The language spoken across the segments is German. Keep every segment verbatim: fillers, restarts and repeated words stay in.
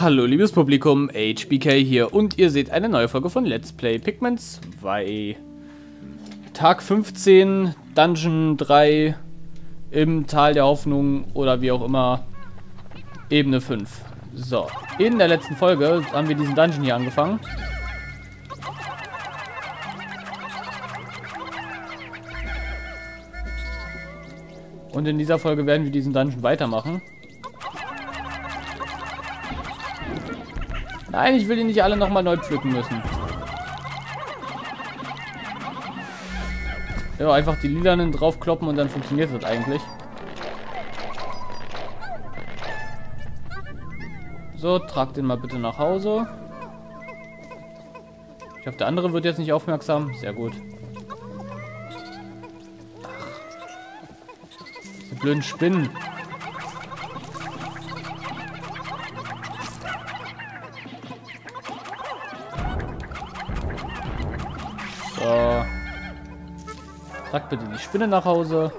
Hallo liebes Publikum, H B K hier und ihr seht eine neue Folge von Let's Play Pikmin zwei. Tag fünfzehn, Dungeon drei, im Tal der Hoffnung oder wie auch immer, Ebene fünf. So, in der letzten Folge haben wir diesen Dungeon hier angefangen. Und in dieser Folge werden wir diesen Dungeon weitermachen. Nein, ich will die nicht alle nochmal neu pflücken müssen. Ja, einfach die lilanen draufkloppen und dann funktioniert das eigentlich. So, tragt den mal bitte nach Hause. Ich hoffe, der andere wird jetzt nicht aufmerksam. Sehr gut. Ach, diese blöden Spinnen. So. Tragt bitte die Spinne nach Hause.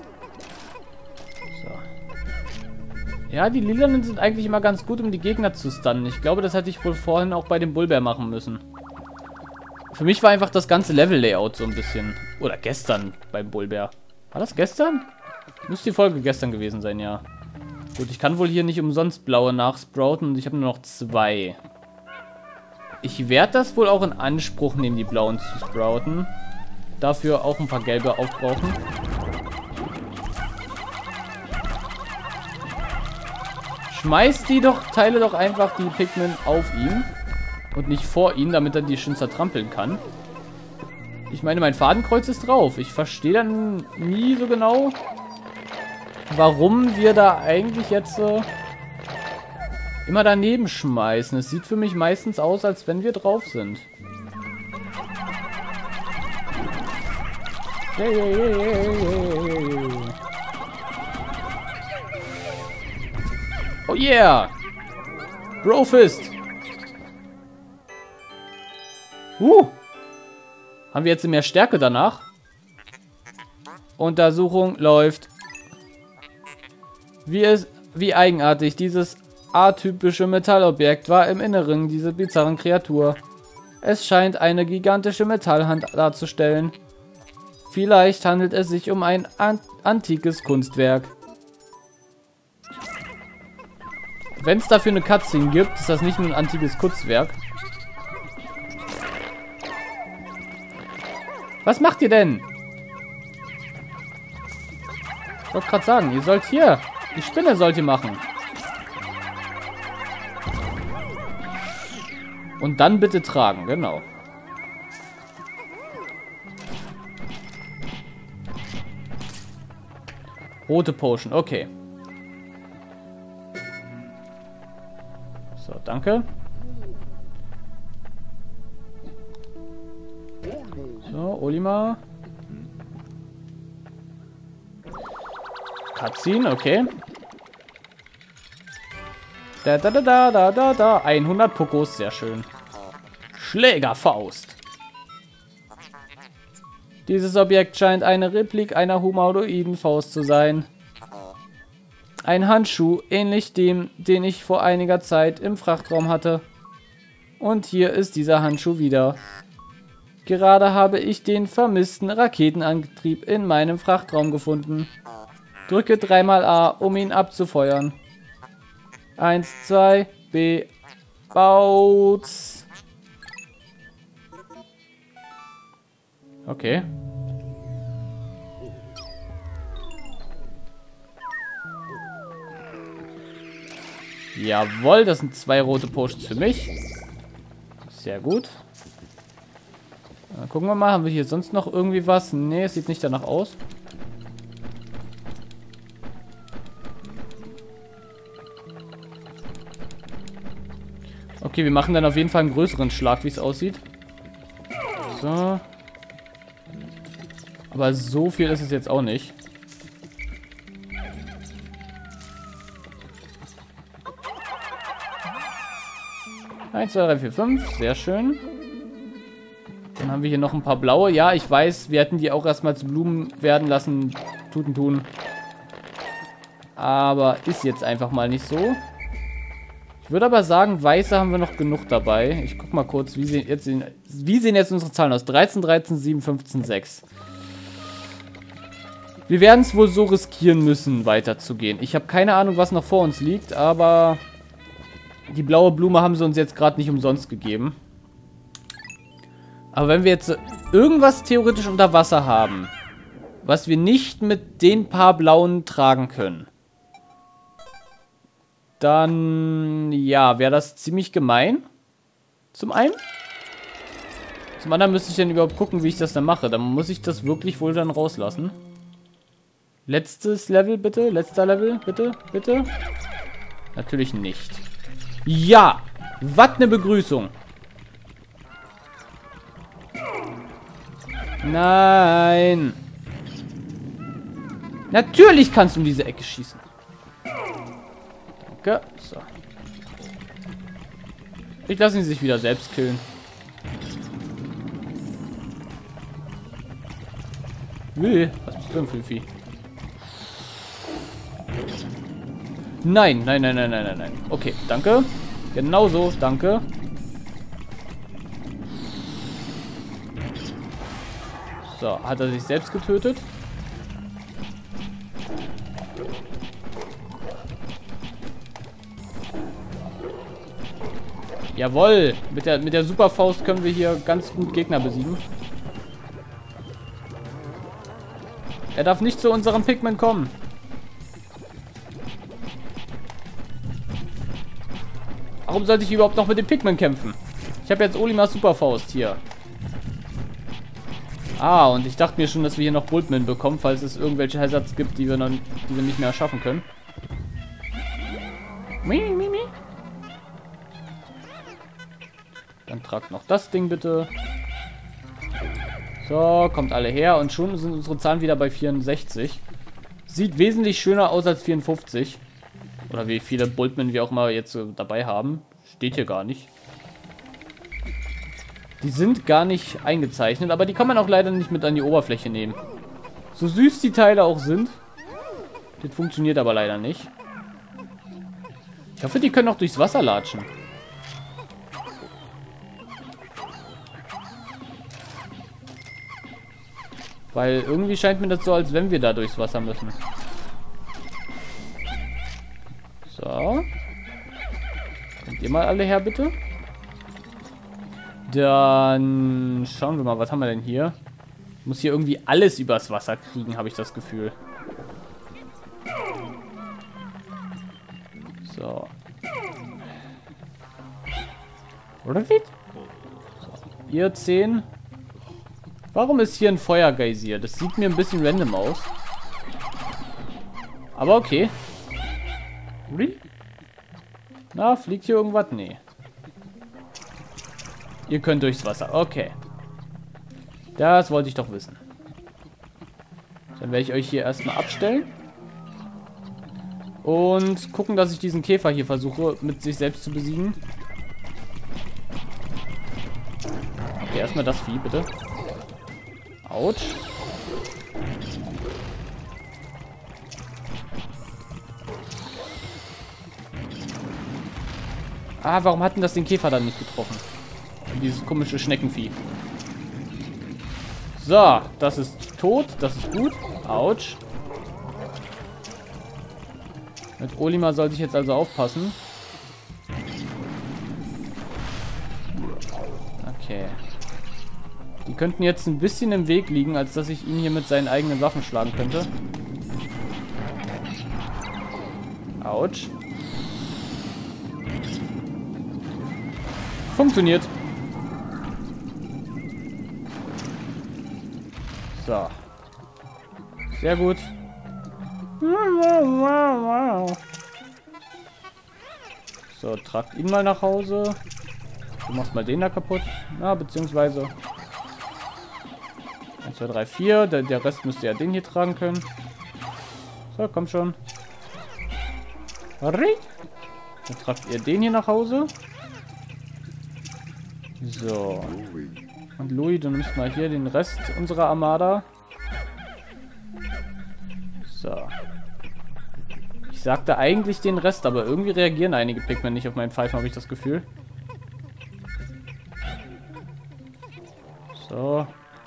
So. Ja, die Lilanen sind eigentlich immer ganz gut, um die Gegner zu stunnen. Ich glaube, das hätte ich wohl vorhin auch bei dem Bullbär machen müssen. Für mich war einfach das ganze Level-Layout so ein bisschen... Oder gestern beim Bullbär. War das gestern? Müsste die Folge gestern gewesen sein, ja. Gut, ich kann wohl hier nicht umsonst blaue nachsprouten und ich habe nur noch zwei. Ich werde das wohl auch in Anspruch nehmen, die blauen zu sprouten. Dafür auch ein paar gelbe aufbrauchen. Schmeißt die doch, teile doch einfach die Pikmin auf ihn. Und nicht vor ihn, damit er die schön zertrampeln kann. Ich meine, mein Fadenkreuz ist drauf. Ich verstehe dann nie so genau, warum wir da eigentlich jetzt äh, immer daneben schmeißen. Es sieht für mich meistens aus, als wenn wir drauf sind. Yeah, yeah, yeah, yeah, yeah. Oh yeah! Brofist! Uh! Haben wir jetzt mehr Stärke danach? Untersuchung läuft. Wie, es, wie eigenartig dieses atypische Metallobjekt war im Inneren dieser bizarren Kreatur. Es scheint eine gigantische Metallhand darzustellen. Vielleicht handelt es sich um ein an antikes Kunstwerk. Wenn es dafür eine Cutscene gibt, ist das nicht nur ein antikes Kunstwerk. Was macht ihr denn? Ich wollte gerade sagen, ihr sollt hier. Die Spinne sollt ihr machen. Und dann bitte tragen, genau. Rote Potion, okay. So, danke. So, Olimar. Cutscene, okay. Da, da, da, da, da, da, da. hundert Pokos, sehr schön. Schlägerfaust. Dieses Objekt scheint eine Replik einer humanoiden Faust zu sein. Ein Handschuh, ähnlich dem, den ich vor einiger Zeit im Frachtraum hatte. Und hier ist dieser Handschuh wieder. Gerade habe ich den vermissten Raketenantrieb in meinem Frachtraum gefunden. Drücke dreimal A, um ihn abzufeuern. Eins, zwei, B, baut. Okay. Jawohl, das sind zwei rote Potions für mich. Sehr gut. Dann gucken wir mal, haben wir hier sonst noch irgendwie was? Ne, es sieht nicht danach aus. Okay, wir machen dann auf jeden Fall einen größeren Schlag, wie es aussieht. So. Aber so viel ist es jetzt auch nicht. eins, zwei, drei, vier, fünf. Sehr schön. Dann haben wir hier noch ein paar blaue. Ja, ich weiß, wir hätten die auch erstmal zu Blumen werden lassen. Tuten tun. Aber ist jetzt einfach mal nicht so. Ich würde aber sagen, weiße haben wir noch genug dabei. Ich guck mal kurz, wie sehen jetzt, wie sehen jetzt unsere Zahlen aus? dreizehn, dreizehn, sieben, fünfzehn, sechs. Wir werden es wohl so riskieren müssen, weiterzugehen. Ich habe keine Ahnung, was noch vor uns liegt, aber die blaue Blume haben sie uns jetzt gerade nicht umsonst gegeben. Aber wenn wir jetzt irgendwas theoretisch unter Wasser haben, was wir nicht mit den paar blauen tragen können, dann, ja, wäre das ziemlich gemein. Zum einen. Zum anderen müsste ich dann überhaupt gucken, wie ich das dann mache. Dann muss ich das wirklich wohl dann rauslassen. Letztes Level, bitte. Letzter Level, bitte, bitte. Natürlich nicht. Ja! Was eine Begrüßung. Nein. Natürlich kannst du um diese Ecke schießen. Danke. So. Ich lasse ihn sich wieder selbst killen. Will. Was bist du denn für ein Vieh? Nein, nein, nein, nein, nein, nein, nein. Okay, danke. Genauso, danke. So, hat er sich selbst getötet? Jawohl! Mit der, mit der Superfaust können wir hier ganz gut Gegner besiegen. Er darf nicht zu unserem Pikmin kommen. Warum sollte ich überhaupt noch mit dem Pikmin kämpfen? Ich habe jetzt Olimars Superfaust hier. Ah, und ich dachte mir schon, dass wir hier noch Bulbmin bekommen, falls es irgendwelche Hazards gibt, die wir, noch, die wir nicht mehr erschaffen können. Dann tragt noch das Ding bitte. So, kommt alle her. Und schon sind unsere Zahlen wieder bei vierundsechzig. Sieht wesentlich schöner aus als vierundfünfzig. Oder wie viele Bulbmin wir auch mal jetzt äh, dabei haben. Steht hier gar nicht. Die sind gar nicht eingezeichnet, aber die kann man auch leider nicht mit an die Oberfläche nehmen. So süß die Teile auch sind. Das funktioniert aber leider nicht. Ich hoffe, die können auch durchs Wasser latschen. Weil irgendwie scheint mir das so, als wenn wir da durchs Wasser müssen. So. Kommt ihr mal alle her, bitte? Dann schauen wir mal, was haben wir denn hier? Ich muss hier irgendwie alles übers Wasser kriegen, habe ich das Gefühl. So. Oder wie? So. Ihr zehn. Warum ist hier ein Feuergeysir? Das sieht mir ein bisschen random aus. Aber okay. Na, fliegt hier irgendwas? Nee. Ihr könnt durchs Wasser. Okay. Das wollte ich doch wissen. Dann werde ich euch hier erstmal abstellen. Und gucken, dass ich diesen Käfer hier versuche, mit sich selbst zu besiegen. Okay, erstmal das Vieh, bitte. Autsch. Ah, warum hat denn das den Käfer dann nicht getroffen? Dieses komische Schneckenvieh. So, das ist tot. Das ist gut. Autsch. Mit Olimar sollte ich jetzt also aufpassen. Okay. Die könnten jetzt ein bisschen im Weg liegen, als dass ich ihn hier mit seinen eigenen Waffen schlagen könnte. Autsch. Funktioniert. So. Sehr gut. So, tragt ihn mal nach Hause. Du machst mal den da kaputt. Na, beziehungsweise... eins, zwei, drei, vier. Der, der Rest müsste ja den hier tragen können. So, komm schon. Dann tragt ihr den hier nach Hause. So. Und Louis, du nimmst mal hier den Rest unserer Armada. So. Ich Ich sagte eigentlich den Rest, aber irgendwie reagieren einige Pikmin nicht auf meinen Pfeifen, habe ich das Gefühl. So.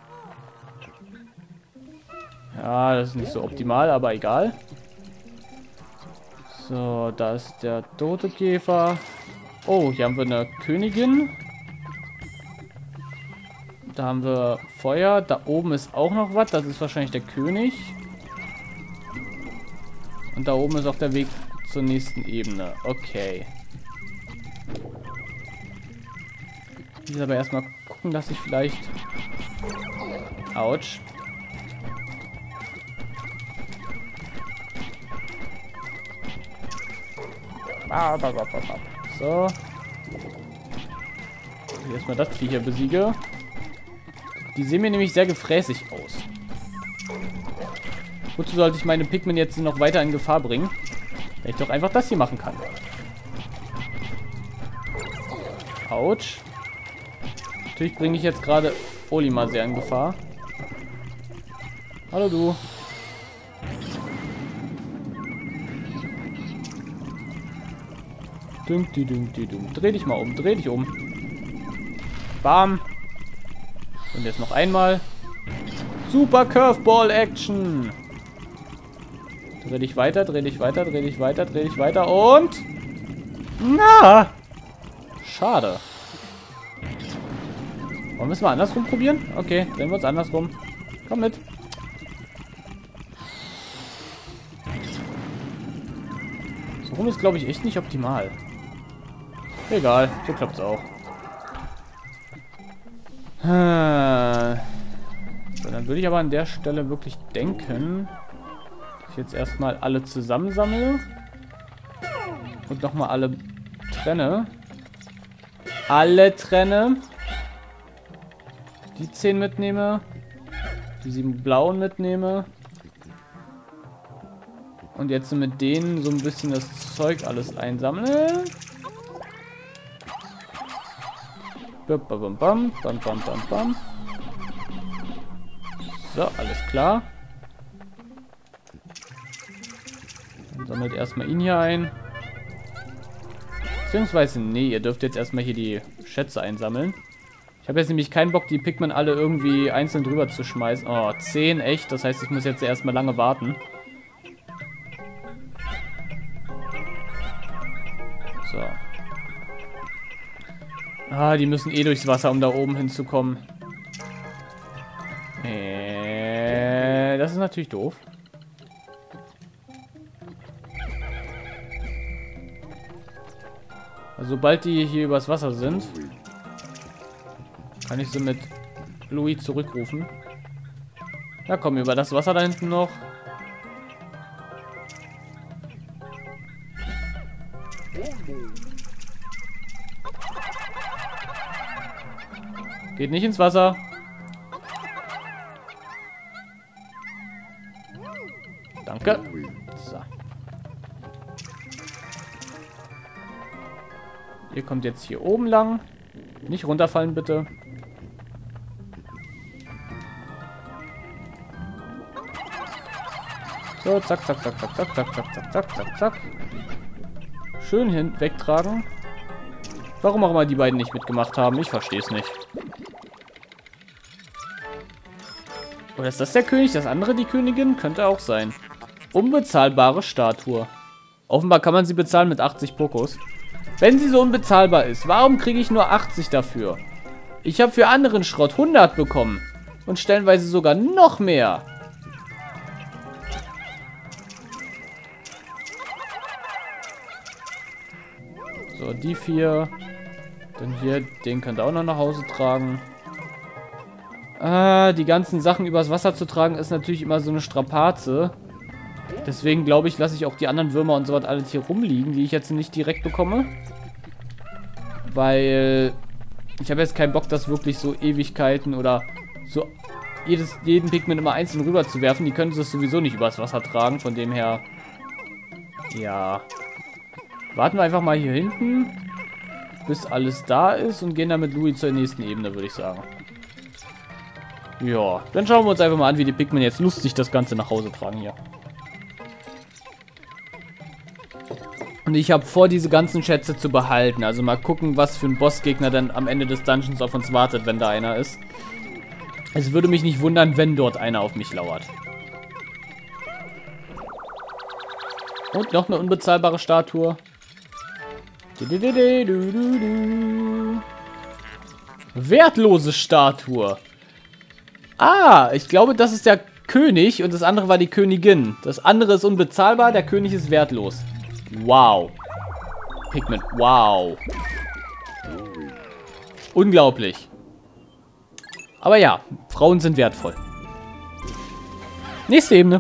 Ja, das ist nicht so optimal, aber egal. So, da ist der tote Käfer. Oh, hier haben wir eine Königin. Da haben wir Feuer. Da oben ist auch noch was. Das ist wahrscheinlich der König. Und da oben ist auch der Weg zur nächsten Ebene. Okay. Ich will aber erstmal gucken, dass ich vielleicht... Autsch. So. Hier erstmal das Vieh hier besiege. Die sehen mir nämlich sehr gefräßig aus. Wozu sollte ich meine Pikmin jetzt noch weiter in Gefahr bringen? Wenn ich doch einfach das hier machen kann. Autsch. Natürlich bringe ich jetzt gerade Olimar sehr in Gefahr. Hallo du. Dum, die, dum, die, dum. Dreh dich mal um, dreh dich um. Bam. Und jetzt noch einmal. Super Curveball Action. Dreh dich weiter, dreh dich weiter, dreh dich weiter, dreh dich weiter und... Na! Schade. Wollen wir es mal andersrum probieren? Okay, drehen wir uns andersrum. Komm mit. So rum ist, glaube ich, echt nicht optimal. Egal, so klappt es auch. So, dann würde ich aber an der Stelle wirklich denken, dass ich jetzt erstmal alle zusammensammle und nochmal alle trenne. Alle trenne. Die zehn mitnehme. Die sieben blauen mitnehme. Und jetzt mit denen so ein bisschen das Zeug alles einsammle. Bam, bam, bam, bam, bam, bam, bam. So, alles klar. Dann sammelt erstmal ihn hier ein. Beziehungsweise, nee, ihr dürft jetzt erstmal hier die Schätze einsammeln. Ich habe jetzt nämlich keinen Bock, die Pikmin alle irgendwie einzeln drüber zu schmeißen. Oh, zehn, echt? Das heißt, ich muss jetzt erstmal lange warten. So. Ah, die müssen eh durchs Wasser, um da oben hinzukommen. Äh, das ist natürlich doof. Also, sobald die hier übers Wasser sind, kann ich sie mit Louis zurückrufen. Ja, komm, über das Wasser da hinten noch. Geht nicht ins Wasser. Danke. So. Ihr kommt jetzt hier oben lang. Nicht runterfallen, bitte. So, zack, zack, zack, zack, zack, zack, zack, zack, zack, zack, zack. Schön hin wegtragen. Warum auch immer die beiden nicht mitgemacht haben, ich verstehe es nicht. Oder ist das der König? Das andere die Königin? Könnte auch sein. Unbezahlbare Statue. Offenbar kann man sie bezahlen mit achtzig Pokos. Wenn sie so unbezahlbar ist, warum kriege ich nur achtzig dafür? Ich habe für anderen Schrott hundert bekommen. Und stellenweise sogar noch mehr. So, die vier. Dann hier, den könnt ihr auch noch nach Hause tragen. Ah, die ganzen Sachen übers Wasser zu tragen, ist natürlich immer so eine Strapaze. Deswegen glaube ich, lasse ich auch die anderen Würmer und so was alles hier rumliegen, die ich jetzt nicht direkt bekomme. Weil ich habe jetzt keinen Bock, das wirklich so Ewigkeiten oder so jedes, jeden Pikmin immer einzeln rüber zu werfen. Die können es sowieso nicht übers Wasser tragen, von dem her... Ja. Warten wir einfach mal hier hinten, bis alles da ist und gehen dann mit Louis zur nächsten Ebene, würde ich sagen. Ja, dann schauen wir uns einfach mal an, wie die Pikmin jetzt lustig das Ganze nach Hause tragen hier. Und ich habe vor, diese ganzen Schätze zu behalten. Also mal gucken, was für ein Bossgegner dann am Ende des Dungeons auf uns wartet, wenn da einer ist. Es würde mich nicht wundern, wenn dort einer auf mich lauert. Und noch eine unbezahlbare Statue. Wertlose Statue. Ah, ich glaube, das ist der König und das andere war die Königin. Das andere ist unbezahlbar, der König ist wertlos. Wow. Pikmin, wow. Unglaublich. Aber ja, Frauen sind wertvoll. Nächste Ebene.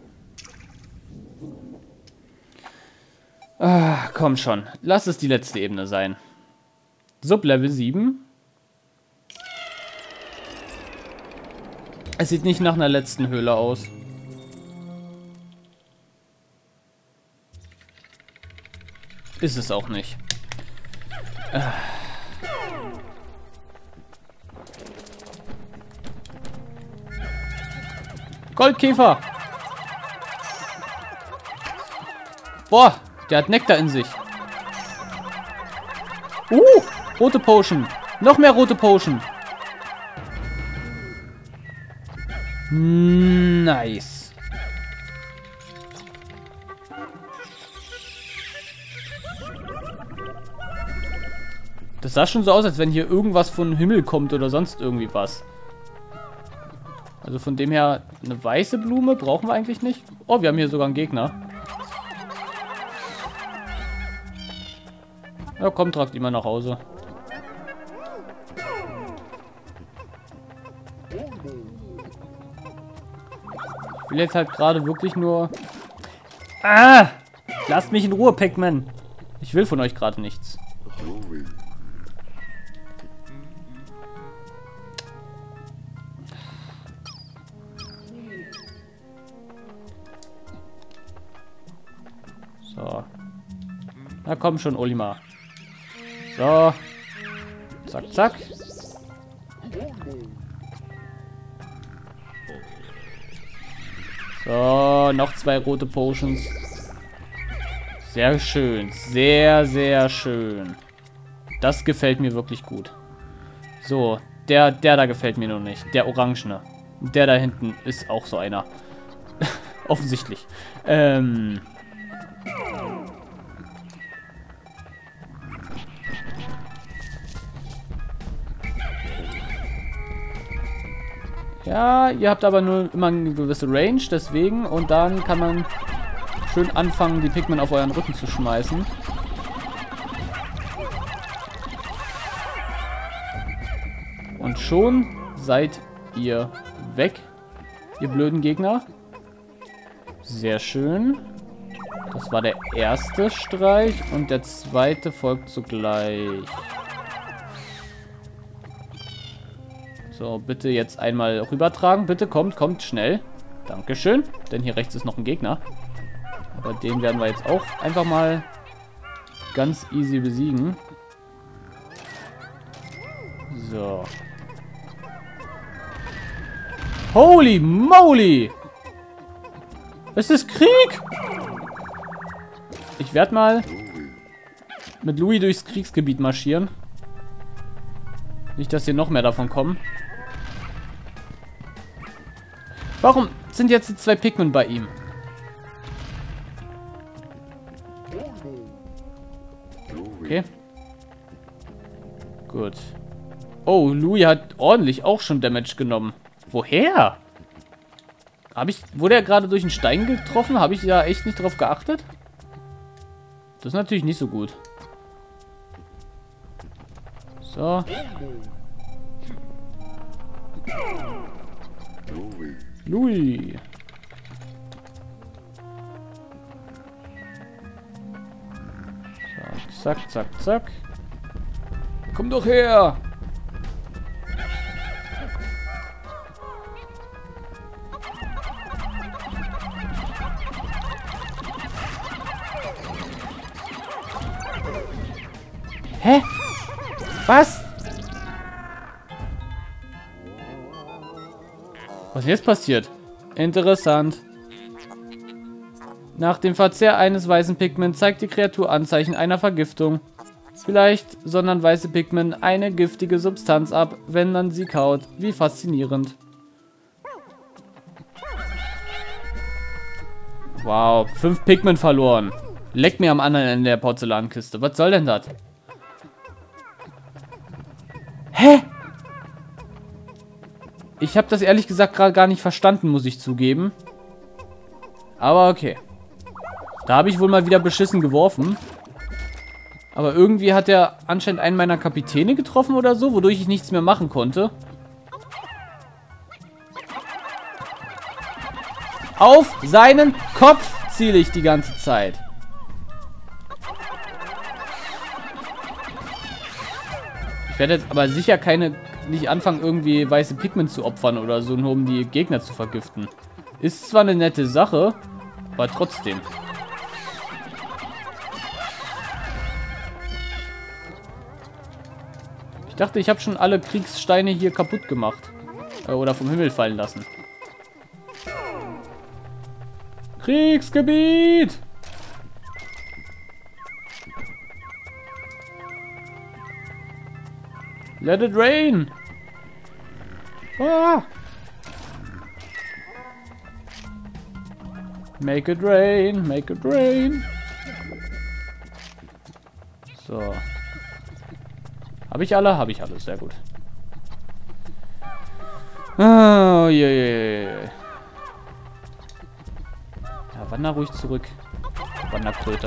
Ah, komm schon. Lass es die letzte Ebene sein. Sublevel sieben. Es sieht nicht nach einer letzten Höhle aus. Ist es auch nicht. Ah. Goldkäfer! Boah, der hat Nektar in sich. Uh, rote Potion. Noch mehr rote Potion. Nice. Das sah schon so aus, als wenn hier irgendwas von Himmel kommt oder sonst irgendwie was. Also von dem her, eine weiße Blume brauchen wir eigentlich nicht. Oh, wir haben hier sogar einen Gegner. Ja, komm, tragt ihn mal nach Hause. Ich will jetzt halt gerade wirklich nur... Ah! Lasst mich in Ruhe, Pac-Man. Ich will von euch gerade nichts. So. Na komm schon, Olimar. So. Zack, zack. So, noch zwei rote Potions. Sehr schön. Sehr, sehr schön. Das gefällt mir wirklich gut. So, der, der da gefällt mir noch nicht. Der Orangene. Und der da hinten ist auch so einer. Offensichtlich. Ähm... Ja, ihr habt aber nur immer eine gewisse Range, deswegen. Und dann kann man schön anfangen, die Pikmin auf euren Rücken zu schmeißen. Und schon seid ihr weg, ihr blöden Gegner. Sehr schön. Das war der erste Streich und der zweite folgt sogleich. So, bitte jetzt einmal rübertragen. Bitte, kommt, kommt, schnell. Dankeschön. Denn hier rechts ist noch ein Gegner. Aber den werden wir jetzt auch einfach mal ganz easy besiegen. So. Holy moly! Es ist Krieg! Ich werde mal mit Louis durchs Kriegsgebiet marschieren. Nicht, dass hier noch mehr davon kommen. Warum sind jetzt die zwei Pikmin bei ihm? Okay. Gut. Oh, Louis hat ordentlich auch schon Damage genommen. Woher? Habe ich... Wurde er gerade durch einen Stein getroffen? Habe ich ja echt nicht drauf geachtet? Das ist natürlich nicht so gut. So. Louis. So, zack, zack, zack. Komm doch her! Hä? Was? Was ist jetzt passiert? Interessant. Nach dem Verzehr eines weißen Pikmin zeigt die Kreatur Anzeichen einer Vergiftung. Vielleicht sondern weiße Pikmin eine giftige Substanz ab, wenn man sie kaut. Wie faszinierend. Wow, fünf Pikmin verloren. Leck mir am anderen Ende der Porzellankiste. Was soll denn das? Hä? Ich habe das ehrlich gesagt gerade gar nicht verstanden, muss ich zugeben. Aber okay. Da habe ich wohl mal wieder beschissen geworfen. Aber irgendwie hat er anscheinend einen meiner Kapitäne getroffen oder so, wodurch ich nichts mehr machen konnte. Auf seinen Kopf ziele ich die ganze Zeit. Ich werde jetzt aber sicher keine, nicht anfangen, irgendwie weiße Pikmin zu opfern oder so, nur um die Gegner zu vergiften. Ist zwar eine nette Sache, aber trotzdem. Ich dachte, ich habe schon alle Kriegssteine hier kaputt gemacht. Äh, oder vom Himmel fallen lassen. Kriegsgebiet! Let it rain! Ah! Make it rain, make it rain. So. Habe ich alle? Habe ich alle. Sehr gut. Oh, je, je, je. Ja, wander ruhig zurück. Wanderkröte.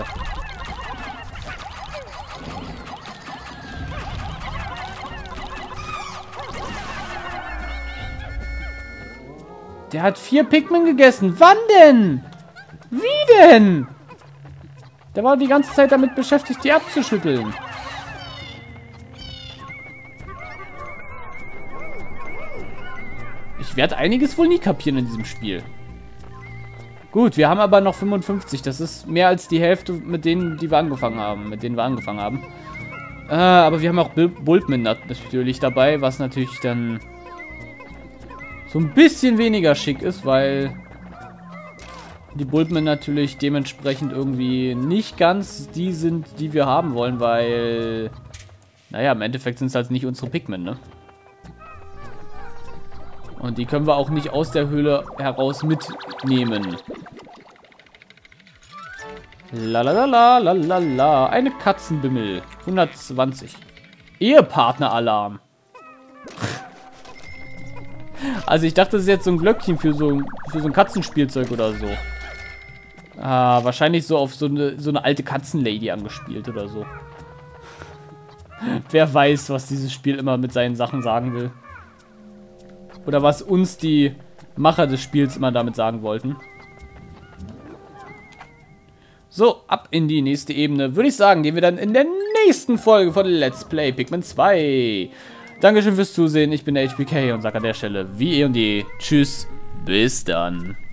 Der hat vier Pikmin gegessen. Wann denn? Wie denn? Der war die ganze Zeit damit beschäftigt, die abzuschütteln. Ich werde einiges wohl nie kapieren in diesem Spiel. Gut, wir haben aber noch fünfundfünfzig. Das ist mehr als die Hälfte mit denen, die wir angefangen haben. Mit denen wir angefangen haben. Äh, aber wir haben auch Bulbmin natürlich dabei, was natürlich dann so ein bisschen weniger schick ist, weil die Bulbmin natürlich dementsprechend irgendwie nicht ganz die sind, die wir haben wollen, weil, naja, im Endeffekt sind es halt nicht unsere Pikmin, ne? Und die können wir auch nicht aus der Höhle heraus mitnehmen. Lalalala, lalala. Eine Katzenbimmel. hundertzwanzig. Ehepartner-Alarm. Also ich dachte, das ist jetzt so ein Glöckchen für so, für so ein Katzenspielzeug oder so. Ah, wahrscheinlich so auf so eine, so eine alte Katzenlady angespielt oder so. Wer weiß, was dieses Spiel immer mit seinen Sachen sagen will. Oder was uns die Macher des Spiels immer damit sagen wollten. So, ab in die nächste Ebene. Würde ich sagen, gehen wir dann in der nächsten Folge von Let's Play Pikmin zwei. Dankeschön fürs Zusehen. Ich bin der H B K und sage an der Stelle wie eh und je. Tschüss, bis dann.